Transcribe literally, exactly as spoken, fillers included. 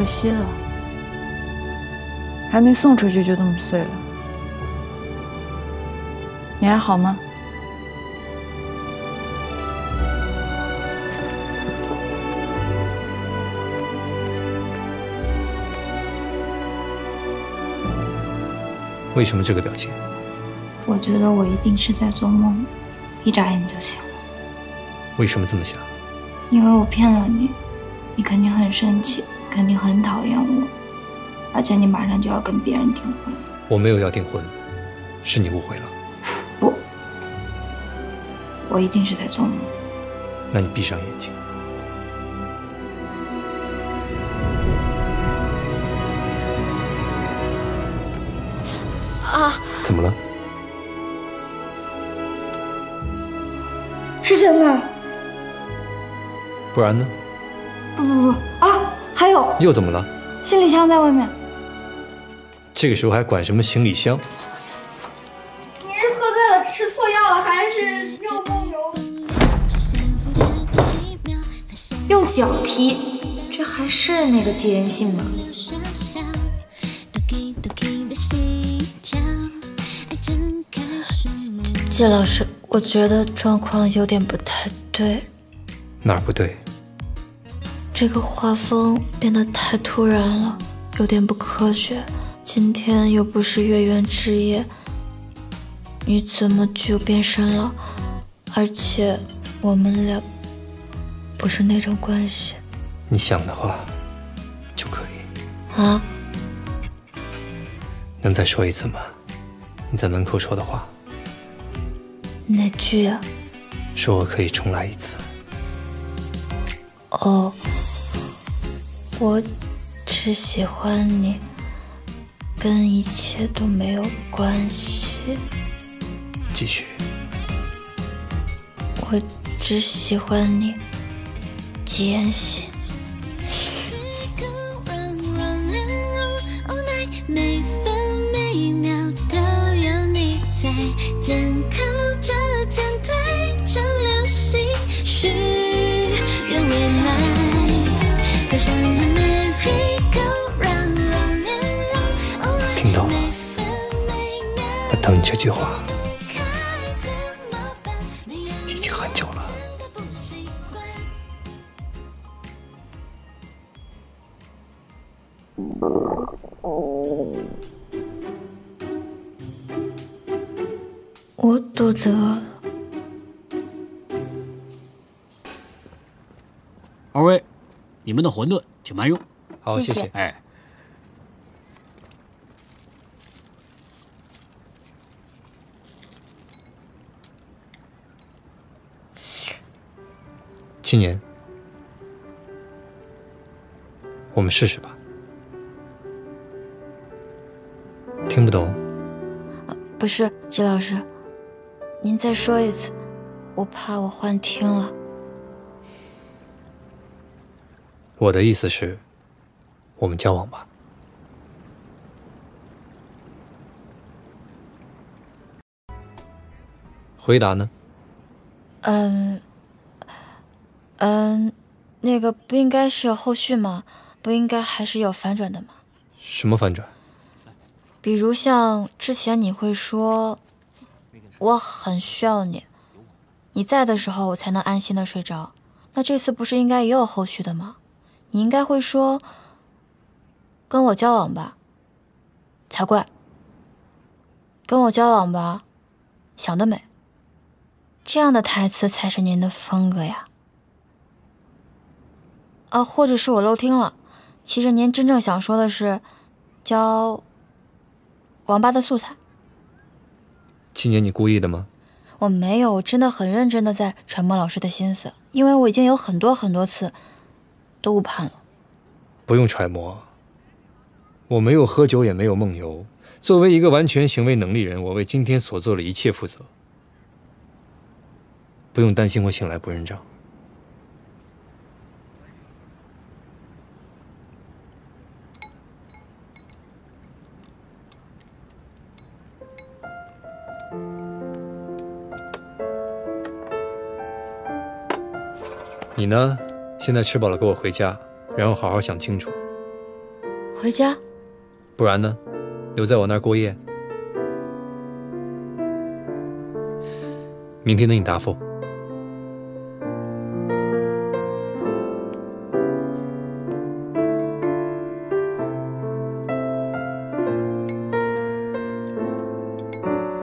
可惜了，还没送出去就这么碎了。你还好吗？ 为什么这个表情？ 我觉得我一定是在做梦，一眨眼就醒了。 为什么这么想？ 因为我骗了你，你肯定很生气，肯定很讨厌我，而且你马上就要跟别人订婚了。 我没有要订婚，是你误会了。 不，我一定是在做梦。 那你闭上眼睛。 啊！ 怎么了？ 是真的。 不然呢？ 不不不啊！还有。 又怎么了？ 行李箱在外面。 这个时候还管什么行李箱？ 你是喝醉了吃错药了，还是用梦游？用脚踢，这还是那个戒烟信吗？季老师，我觉得状况有点不太对。 哪儿不对？ 这个画风变得太突然了，有点不科学。今天又不是月圆之夜，你怎么就变身了？而且我们俩不是那种关系。 你想的话就可以。 啊？ 能再说一次吗？你在门口说的话。 哪句啊？ 说我可以重来一次。 哦，我只喜欢你，跟一切都没有关系。 继续。 我只喜欢你，坚信。 听到了，我等你这句话已经很久了。 我肚子饿了。 二位，你们的馄饨请慢用。 好，谢谢。 哎， 今年我们试试吧。听不懂？ 啊，不是，季老师，您再说一次，我怕我幻听了。 我的意思是，我们交往吧。回答呢？ 嗯，嗯，那个不应该是有后续吗？不应该还是有反转的吗？ 什么反转？ 比如像之前你会说，我很需要你，你在的时候我才能安心的睡着。那这次不是应该也有后续的吗？你应该会说，跟我交往吧，才怪。跟我交往吧，想得美。这样的台词才是您的风格呀。啊，或者是我漏听了，其实您真正想说的是，教王八的素材。 今年你故意的吗？ 我没有，我真的很认真的在揣摩老师的心思，因为我已经有很多很多次都误判了。 不用揣摩，我没有喝酒，也没有梦游。作为一个完全行为能力人，我为今天所做的一切负责。不用担心我醒来不认账。你呢？现在吃饱了，跟我回家，然后好好想清楚， 回家？ 不然呢？留在我那儿过夜。明天等你答复。